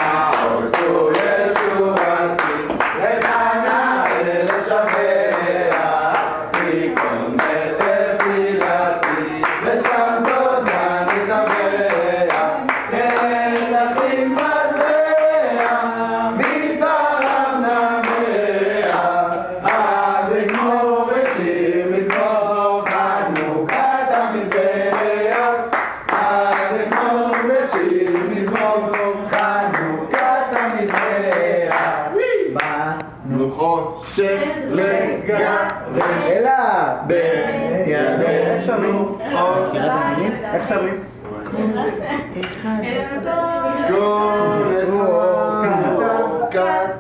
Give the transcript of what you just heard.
עושו ישובתי, לך נעלה לשבח, תיקון בתפילתי, ושם תודה נזבח, נלכים בזרע, מצרם נמח, אז יגמור בשיר מזמור חנוכת המזבח, אז יגמור בשיר מזמור חנוכת המזבח, מנוחושך לגרש, אלא בידינו עוד איך שרים? כל אחד